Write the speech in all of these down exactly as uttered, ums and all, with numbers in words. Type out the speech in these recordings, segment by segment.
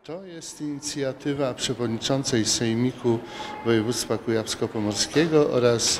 To jest inicjatywa przewodniczącej Sejmiku Województwa Kujawsko-Pomorskiego oraz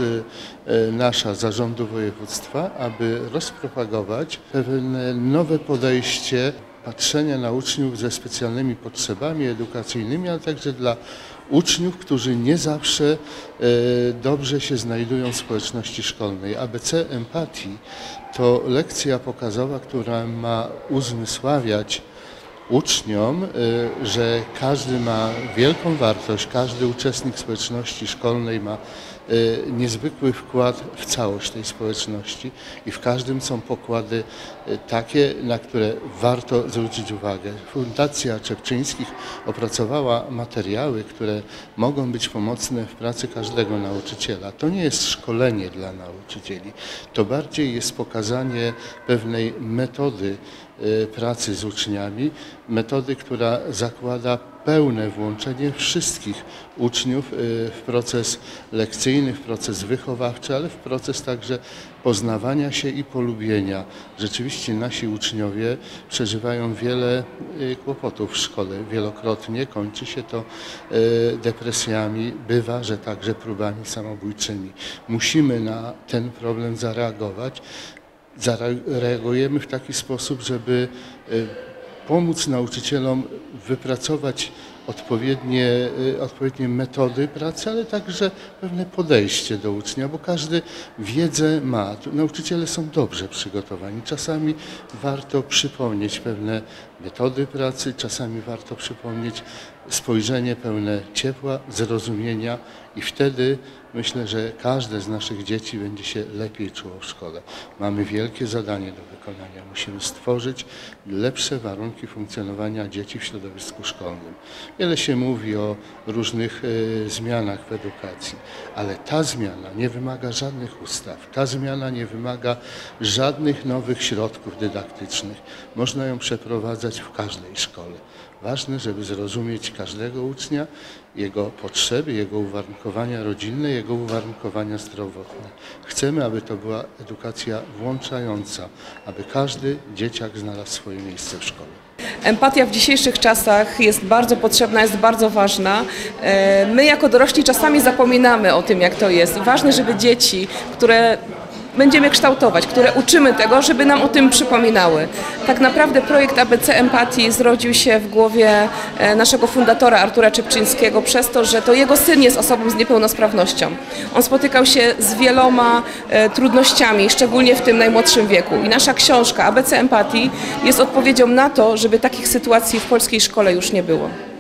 nasza Zarządu Województwa, aby rozpropagować pewne nowe podejście patrzenia na uczniów ze specjalnymi potrzebami edukacyjnymi, ale także dla uczniów, którzy nie zawsze dobrze się znajdują w społeczności szkolnej. A B C Empatii to lekcja pokazowa, która ma uzmysławiać uczniom, że każdy ma wielką wartość, każdy uczestnik społeczności szkolnej ma niezwykły wkład w całość tej społeczności i w każdym są pokłady takie, na które warto zwrócić uwagę. Fundacja Czepczyńskich opracowała materiały, które mogą być pomocne w pracy każdego nauczyciela. To nie jest szkolenie dla nauczycieli, to bardziej jest pokazanie pewnej metody pracy z uczniami, metody, która zakłada pełne włączenie wszystkich uczniów w proces lekcyjny, w proces wychowawczy, ale w proces także poznawania się i polubienia. Rzeczywiście nasi uczniowie przeżywają wiele kłopotów w szkole. Wielokrotnie kończy się to depresjami, bywa, że także próbami samobójczymi. Musimy na ten problem zareagować. Zareagujemy w taki sposób, żeby pomóc nauczycielom wypracować odpowiednie, odpowiednie metody pracy, ale także pewne podejście do ucznia, bo każdy wiedzę ma. Nauczyciele są dobrze przygotowani. Czasami warto przypomnieć pewne metody pracy, czasami warto przypomnieć spojrzenie pełne ciepła, zrozumienia i wtedy myślę, że każde z naszych dzieci będzie się lepiej czuło w szkole. Mamy wielkie zadanie do wykonania. Musimy stworzyć lepsze warunki funkcjonowania dzieci w środowisku szkolnym. Wiele się mówi o różnych y, zmianach w edukacji, ale ta zmiana nie wymaga żadnych ustaw. Ta zmiana nie wymaga żadnych nowych środków dydaktycznych. Można ją przeprowadzać w każdej szkole. Ważne, żeby zrozumieć każdego ucznia, jego potrzeby, jego uwarunkowania rodzinne, jego uwarunkowania zdrowotne. Chcemy, aby to była edukacja włączająca, aby każdy dzieciak znalazł swoje miejsce w szkole. Empatia w dzisiejszych czasach jest bardzo potrzebna, jest bardzo ważna. My jako dorośli czasami zapominamy o tym, jak to jest. Ważne, żeby dzieci, które będziemy kształtować, które uczymy tego, żeby nam o tym przypominały. Tak naprawdę projekt A B C Empatii zrodził się w głowie naszego fundatora Artura Czepczyńskiego przez to, że to jego syn jest osobą z niepełnosprawnością. On spotykał się z wieloma trudnościami, szczególnie w tym najmłodszym wieku. I nasza książka A B C Empatii jest odpowiedzią na to, żeby takich sytuacji w polskiej szkole już nie było.